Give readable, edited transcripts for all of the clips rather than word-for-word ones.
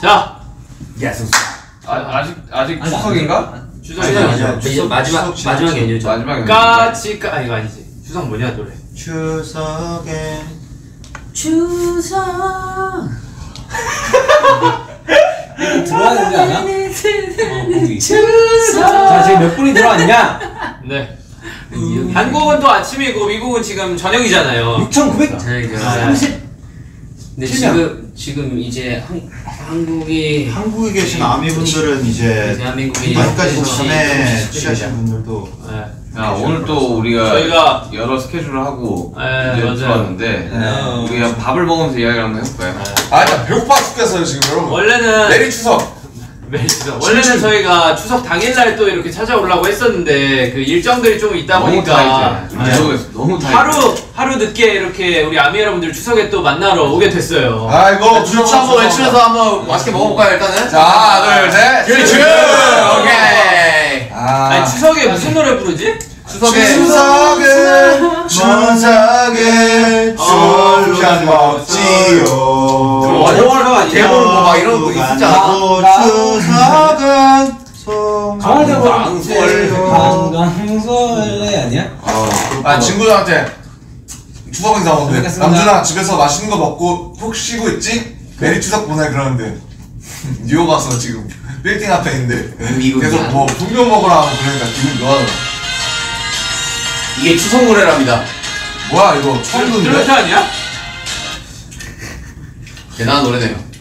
자, 예스. 아직 추석인가? 추석이죠. 이제 마지막 연휴죠. 마지막 연휴. 까치까 이거 아니지. 추석 뭐냐 노래. 추석에 추석. 들어와야 되지 않아? 추석. 자, 지금 몇 분이 들어왔냐? 네. 한국은 또 아침이고 미국은 지금 저녁이잖아요. 6,930. 근데 지금 이제 한국에 계신 아미분들은 이제 대한민국이 아직까지 전에 취하신 분들도 야, 오늘 또 저희가 여러 스케줄을 하고 이제 들어왔는데 우리가 밥을 먹으면서 이야기를 한번 해볼까요? 나 배고파 죽겠어요 지금 여러분. 원래는 내일 추석. 원래는 저희가 추석 당일날 또 이렇게 찾아오려고 했었는데 그 일정들이 좀 있다 보니까 너무 타이트. 하루 늦게 이렇게 우리 아미 여러분들 추석에 또 만나러 오게 됐어요. 이거 주차 한번 외치면서 한번 맛있게 먹어볼까요 일단은? 자 하나 둘 셋. 그렇지. 오케이. 아니 추석에 무슨 노래 부르지? 추석에 술잔 먹지요. 대본 뭐 막 이런 거 있었지 않아? 추석은 강강설레 아니야? 친구들한테 추석 인사 오는데 남준아 집에서 맛있는 거 먹고 푹 쉬고 있지? 메리 추석 보내 그러는데 뉴욕 가서 지금 빌딩 앞에 있는데 계속 뭐 분명 먹으라 하고 그러니까 기분 좋아하더라. 이게 추석 노래랍니다. 뭐야 이거 처음 듣는데? 트로트 아니야? 대단한 노래네요.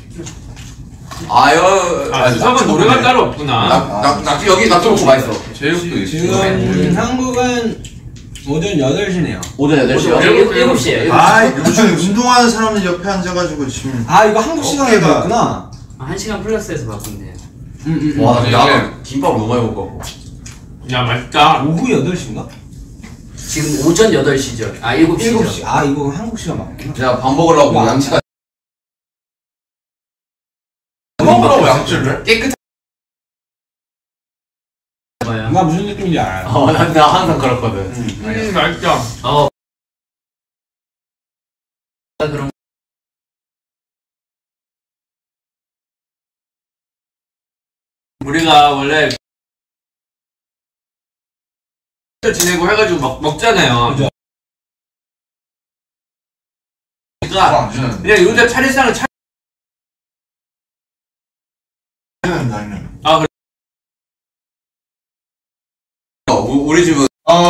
추석은 노래가 따로 없구나. 여기 낙지볶음 맛있어. 제육도 있어. 지금 한국은 오전 8시네요. 오전 8시요? 7시에요. 요즘 운동하는 사람들 옆에 앉아가지고 지금 이거 한국 시간에 봤구나. 1시간 플러스에서 바꾼대요. 와, 나 김밥 너무 많이 먹고. 야 맛있다. 오후 8시인가? 지금 오전 8시죠. 7시죠. 7시. 이거 한국 시간 맞구나. 제가 밥 먹으려고 양치가 먹으라고 양치를? 깨끗해. 나 무슨 느낌인지 알아요. 나 항상 그렇거든. 맛있다. 그럼 우리가 원래 지내고 해가지고 먹잖아요. 그죠. 그러니까 그냥 요새 차례상을 우리 집은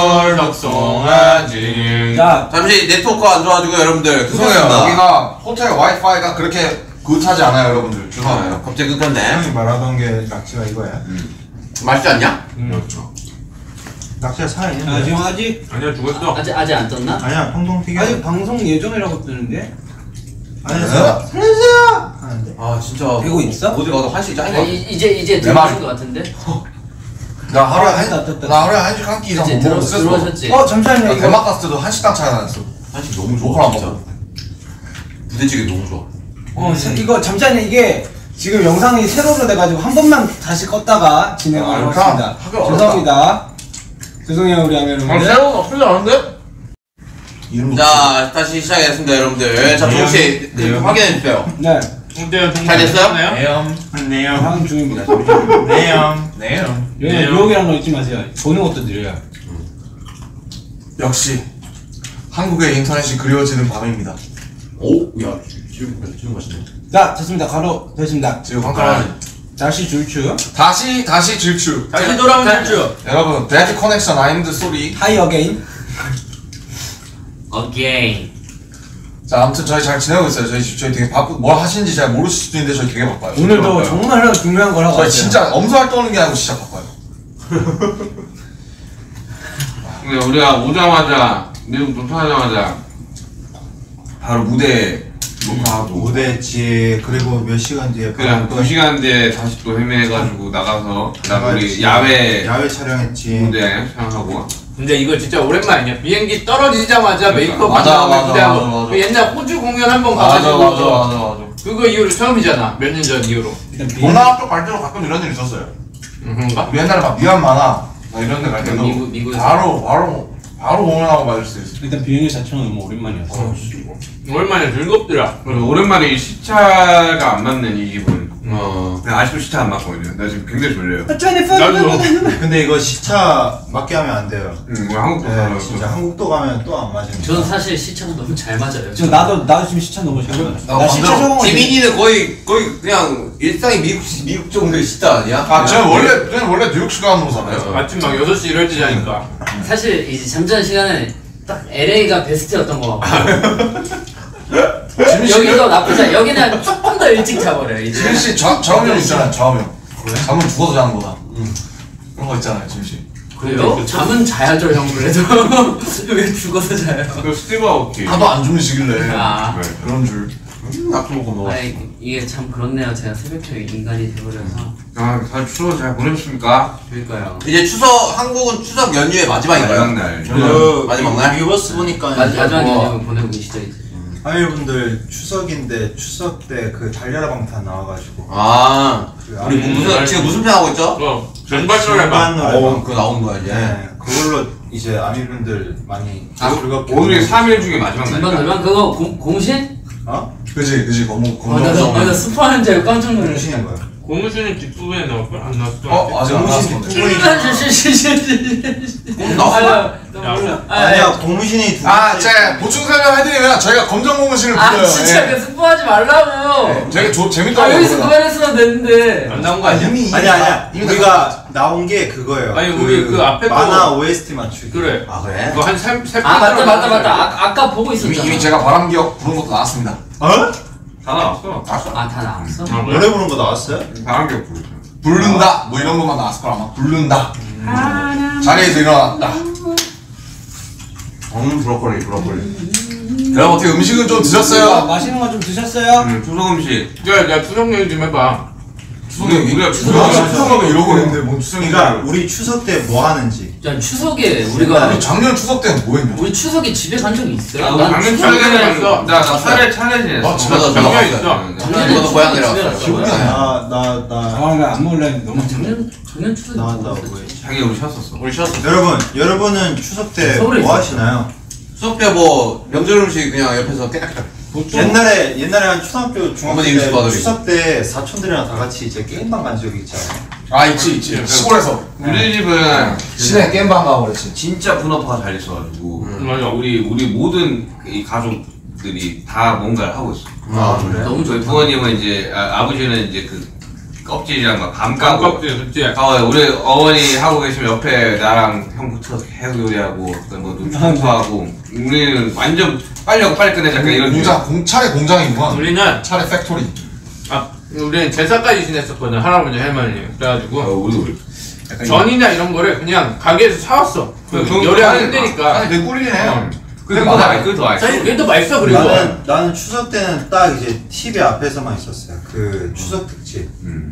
얼덕송하지. 자, 잠시 네트워크 안 좋아가지고 여러분들 죄송해요. 여기가 호텔 와이파이가 그렇게 굿하지 않아요 여러분들. 죄송해요. 갑자기 끊겼네. 형이 말하던 게 낙지가 이거야. 맛있지 않냐? 그렇죠. 낙지가 살아있는데 지금 아직 아니야 죽었어. 아직 안 떴나? 아니야 펑동 튀겨. 아직 방송 예정이라고 뜨는데. 안녕하세요. 살려주세요. 하는데 진짜 되고 있어? 어디 가도 한식 짱인 거 같아. 이제 들어오신 것 같은데? 나 하루에 떴다. 나 하루에 한식 한 끼 이상 이제 못 먹었어. 들어오셨지? 잠시만요. 나 대만 갔을 때도 한식당 찾아다녔어. 한식 너무 좋아. 뭐하러 안 진짜. 먹어? 부대찌개 너무 좋아. 이거 잠시만요. 이게 지금 영상이 세로로 돼가지고 한 번만 다시 껐다가 진행을 하겠습니다. 죄송합니다. 죄송해요 우리 아미 여러분들. 새로운 나쁘지 않은데? 자, 다시 시작하겠습니다, 여러분들. 자, 조금씩 확인해 주세요. 네. 잘 됐어요? 네요. 하는 중입니다. 네요. 유혹이란 거 잊지 마세요. 보는 것도 느려요. 역시 한국의 인터넷이 그리워지는 밤입니다. 오, 야, 지금 맛있네. 자, 됐습니다. 가로 됐습니다. 지금 깜깜하지. 다시 줄추. 다시 질주. 다시 돌아오는 주. 여러분, 데드 커넥션 아임드 소리. 하이 어게인. 오케이. 자, 아무튼 저희 잘 지내고 있어요. 저희 되게 뭘 하시는지 잘 모르실 수도 있는데 저희 되게 바빠요. 오늘도 정말 중요한 걸 하고 저희 왔어요. 진짜 엄살 떠는 게 아니고 진짜 바빠요. 우리가 오자마자, 미국 도착하자마자 바로 무대 녹화하고 무대지 그리고 몇 시간 뒤에 그냥 2시간 뒤에 다시 또 헤매가지고 나가서 그다음에 우리 야외 촬영했지. 무대 촬영하고 근데 이거 진짜 오랜만이야. 비행기 떨어지자마자 메이크업 맞아. 옛날 호주 공연 한번 맞아. 가가지고 그거 이후로 처음이잖아. 몇 년 전 이후로. 동남아 쪽 갈 때도 가끔 이런 일 있었어요. 그런가? 우리 옛날에 막 미얀마나 이런 데 갈 때도 미국에서 바로 공연하고 맞을 수 있어. 일단 비행기 자체는 너무 오랜만이었어. 오랜만에 즐겁더라. 오랜만에 이 시차가 안 맞는 이 기분. 아직도 시차 안 맞거든요. 나 지금 굉장히 졸려요. 근데 이거 시차 맞게 하면 안 돼요. 한국도 가면 진짜 한국도 가면 또 안 맞으니까. 저는 사실 시차가 너무 잘 맞아요. 나도 지금 시차 너무 잘 맞아. 나 시차 적응. 지민이는 거의 그냥 일상이 미국 정도의 시차 아니야? 저는 원래 뉴욕 시간으로 살아요. 아침 막 6시 이럴 때 자니까. 사실 이제 잠자는 시간은 딱 LA가 베스트였던 거 같고. 여기도 나쁘지 않아. 여기는 조금 더 일찍 자버려요. 이제. 지민 씨 좌우명 있잖아요. 좌우명. 잠은 죽어서 자는 거다. 그런 거 있잖아요, 지민 씨. 그래요? 잠은 자야죠, 형. 그래도 왜 죽어서 자요? 그 스티브 아오키. 하도 안 주무시길래 그런 줄. 낙도 먹고 먹어. 아니 이게 참 그렇네요. 제가 새벽형 인간이 돼버려서. 잘 추석 잘 보내셨습니까? 그러니까요. 이제 한국은 추석 연휴의 마지막인가요? 마지막 날. 유버스 보니까 마지막 연휴 보내고 계시죠 이제. 아이분들 추석인데 추석 때 그 달려라 방탄 나와가지고 우리 지금 무슨 편 하고 있죠? 전반 노래방. 그거 나오는 거야 이제. 네, 그걸로 이제 아미분들 많이 즐겁게. 오늘이 3일 중에 마지막 날이야. 전반 노래방 그거 공신? 그지 나 스파하는 줄 알고 깜짝 놀랐어. 공신인 거야. 고무신은 뒷부분에 나올 걸? 안 나왔어? 아직 안 나왔어. 아니야, 고무신이 제가 보충 설명해드리면 저희가 검정 고무신을 불러요. 진짜 그 스포하지 말라고. 되게 재밌더라고요. 여기서 그만했으면 됐는데. 안 나온 거 아니야? 아니야. 우리가 나온 게 그거예요. 아니 우리 그 앞에 거 만화 OST 맞추기. 그래. 그래? 그거 한 3편 맞다. 아까 보고 있었잖아. 이미 제가 바람기억 부른 것도 나왔습니다. 다 나왔어. 다 나왔어? 노래 부른 거 나왔어요? 바람기억 부르죠. 부른다 뭐 이런 것만 나왔을 거라 아마. 부른다. 자리에서 일어났다. 브로콜리. 그럼 어떻게 음식은 좀 드셨어요? 맛있는 거 좀 드셨어요? 추석 음식. 야 추석 얘기 좀 해봐. 우리가 추석은 이러고 있는데 뭔 추석인가? 그러니까 우리 추석 때 뭐 하는지. 야 추석에 우리가 작년 추석 때는 뭐 했냐? 우리 추석에 집에 간 적이 있어요? 작년 추석에는 있어. 나 차례 지냈어. 작년에 있어. 작년에 고향이라고. 기억이 안 먹을래 했는데 너무 작년 추석에 나왔다고 했지. 자기 우리 쉬었었어. 여러분은 추석 때 서울에 뭐 있었어. 하시나요? 수업 때 뭐 명절 음식 그냥 옆에서 깨작깨작. 옛날에 한 초등학교 중학교 어머니 음식 때 받으리고. 추석 때 사촌들이랑 다 같이 이제 게임방 간 적이 있잖아요. 있지. 시골에서. 우리 집은 시내 게임방 가고 그랬지. 진짜 분업화가 잘 있어가지고 맞아. 우리 모든 이 가족들이 다 뭔가를 하고 있어. 그래? 너무 저희 좋다. 부모님은 이제 아버지는 이제 그 껍질이랑 막 밤 까고 껍질 그치? 우리 어머니 하고 계시면 옆에 나랑 형 붙여서 계속 요리하고 뭐 청소하고 우리는 완전 빨리 하고 빨리 끝내자 이런 차례 공장이구만. 우리는 차례 팩토리. 우리는 제사까지 지냈었거든. 할아버지 할머니. 그래가지고 우리 전이나 이런 거를 그냥 가게에서 사왔어. 요리하기 힘드니까. 아니 내 꿀이네. 그게 더 맛있어. 사실 그게 더 맛있어. 그리고 나는 추석 때는 딱 이제 TV 앞에서만 있었어요. 그 추석 특집.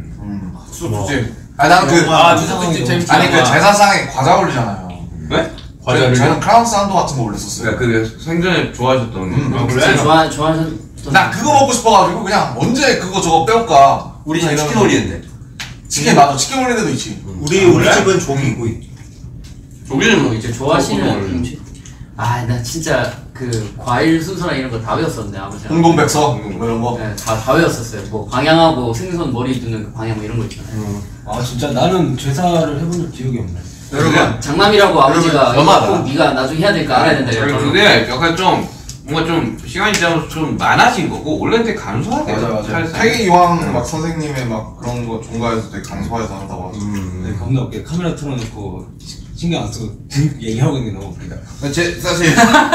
추석 특집. 나는 추석 특집 재밌지. 아니 그 제사상에 과자 올리잖아요. 왜? 과자를 저는 크라운 산도 같은 거 올렸었어요. 그게 생전에 좋아하셨던 그래? 좋아하셨던. 나 그거 먹고 싶어가지고 그냥 언제 그거 저거 빼올까. 우리 집에 치킨 올리는데. 치킨 맞아. 치킨 올리는 데도 있지. 우리 집은 조기구이. 우리는 뭐 이제 좋아하시는 음식. 나 진짜 그 과일 순서나 이런 거 다 외웠었네 아버지랑. 홍동백서 뭐 이런 거. 네, 다 외웠었어요. 뭐 방향하고 생선 머리 두는 그 방향 뭐 이런 거 있잖아요. 진짜 나는 제사를 해본 적 기억이 없네. 여러분 장남이라고 아버지가 꼭 네가 나중에 해야 될까 알아야 된다. 그게 약간 좀 뭔가 좀 시간이 지나면서 좀 많아진 거고 원래는 되게 간소하게. 맞아. 태기 이황 막 선생님의 막 그런 거 종가에서 되게 간소해서 한다고 하죠. 네, 겁나 웃겨. 카메라 틀어놓고 신경 안 쓰고 얘기하고 있는 게 너무 웃기다. 사실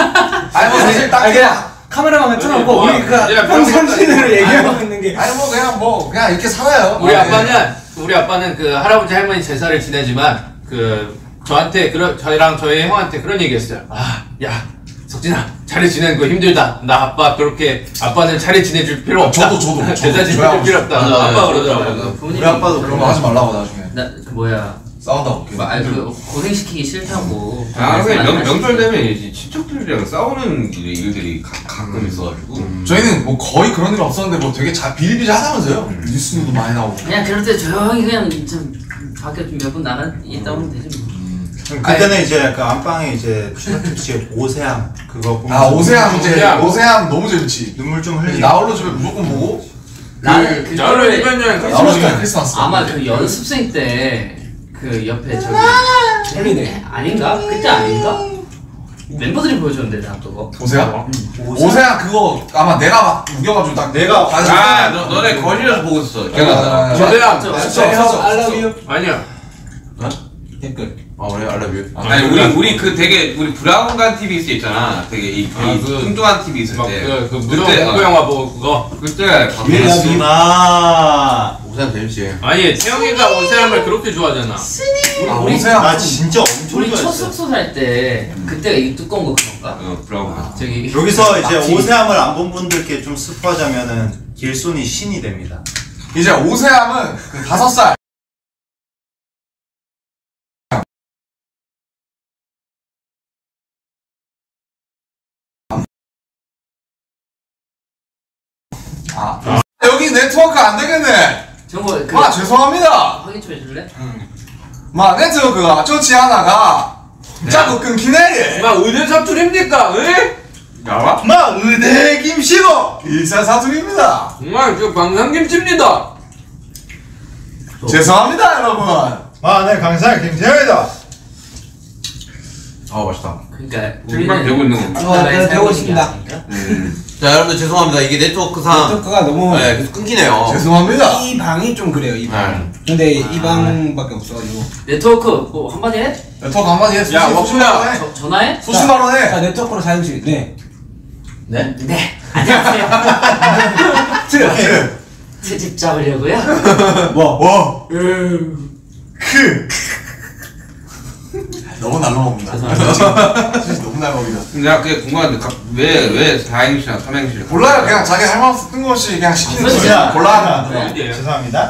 사실 딱 그냥 카메라만 틀어놓고 우리 그 평상시대로 얘기하고 있는 게 그냥 이렇게 살아요. 우리 아빠는 그 할아버지 할머니 제사를 지내지만 그 저희랑 저희 형한테 그런 얘기했어요. 야 석진아 차례 지내는 거 힘들다. 나 아빠 그렇게 아빠는 차례 지내줄 필요 없다. 저도 제사 지내줄 필요 없다. 아빠 그러더라고. 우리 아빠도 그런 거 하지 말라고 나중에. 그 뭐야. 싸운다고. 고생시키기 싫다고. 명절 되면 이제 친척들이랑 싸우는 일들이 가끔 있어가지고. 저희는 뭐 거의 그런 일 없었는데 뭐 되게 비일비재하다면서요. 뉴스도 많이 나오고. 그냥 그럴 때 조용히 그냥 좀 밖에 좀 몇 분 나가 있다 오면 되지 뭐. 그때는 이제 그 안방에 이제 추석 특집 오세암 그거 보면 오세암 너무 재밌지. 눈물 좀 흘리고 나홀로 집에 무조건 보고 나는 그거를 크리스마스. 아마 그 연습생 때 그 옆에 저기 홀리데이 아닌가? 그때 아닌가? 멤버들이 보여줬는데 나 그거. 오세야? 오세야 그거 아마 내가 막 우겨가지고 딱 내가 너네 거실에서 보고 있었어. 기억난다. 저대야. I love you 아니야. 댓글 아 그래 알라뷰. 아니 우리 그 되게 우리 브라운관 TV 있을 때 있잖아. 되게 이 뚱뚱한 TV 있을 때. 그 무서운 공포 영화 보고 그거. 그때 예수나 오세야 재밌지. 아니 태영이가 오세암을 그렇게 좋아하잖아. 오세야 나 진짜 엄청 우리 첫 좋아했어. 숙소 살 때 그때가 이 두꺼운 거 그런가? 브라운관. 저기 여기서 이제 낙지. 오세암을 안 본 분들께 좀 스포하자면은 길손이 신이 됩니다. 이제 오세암은 그 5살 여기 네트워크 안 되겠네. 정보 그 아 죄송합니다. 확인 좀 해줄래? 마 네트워크가 좋지 않아가 자꾸 끊기네. 막 의대 사투리입니까? 에? 나와? 마 의대 김씨고 일사사투리입니다. 정말 저 광산김치입니다. 죄송합니다 여러분. 마네 강사 김태현이다. 아 맛있다. 그러니까 정말 되고 있는 거. 네, 되고 있습니다. 자 여러분들 죄송합니다. 이게 네트워크상 네트워크가 너무 네, 계속 끊기네요. 죄송합니다. 이 방이 좀 그래요 이 방. 네. 근데 이 방밖에 없어가지고. 네트워크 뭐 한마디 해? 네트워크 한마디 해. 야, 수신 워크야. 발언 해. 전화해? 수신 발언 해. 자 네트워크로 사연지. 네. 네? 네. 안녕하세요. 트집 잡으려고요? 뭐? 너무 날로 먹는다. 진짜 너무 날로 먹이다. 근데 나 그게 궁금한데 왜 4행시나 3행시를 몰라요. 그냥 자기 할 말 없어 뜬금없이 그냥 시키는 거지. 야, 골라. 죄송합니다.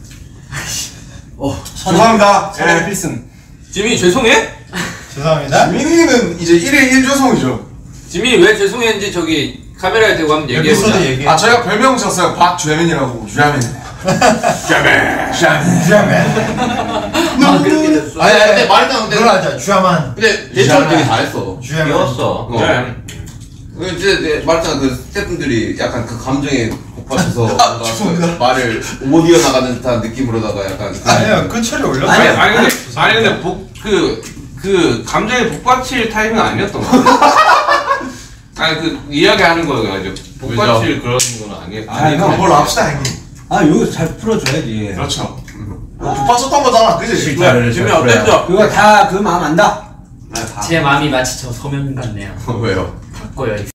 죄송합니다. 선의 예. 필승. 지민이 죄송해? 죄송합니다. 민이는 이제 1일 1조성이죠. 지민이 왜 죄송했는지 저기 카메라에 대고 한번 얘기해보자. 여기서도 얘기해. 아 저희가 별명 지었어요. 박주야민이라고. 주야민. 아 그렇게 됐어. 아니 근데 말했잖아. 근데 놀라자 주야만. 근데 대처를 되게 잘했어. 주야만. 귀여웠어. 네. 이제 말했잖아. 그 스태프분들이 약간 그 감정에 복받쳐서 뭔가 죄송합니다. 그 말을 못 이어나가는 듯한 느낌으로다가 약간 아니요 그 처리 올렸어요. 아니 근데 그 감정에 복받칠 타이밍 아니었던 거 같아. 아니 그 이야기하는 거여가지고 복받칠 그런 건 아니었어. 아니, 그럼 뭘로 합시다 형님. 아 이거 잘 풀어줘야지. 그렇죠. 북받쳤던 거잖아. 그지? 지민이 어땠어? 그거 다 그 마음 안다. 제 마음이 마치 저 소면 같네요. 왜요? 바꿔요.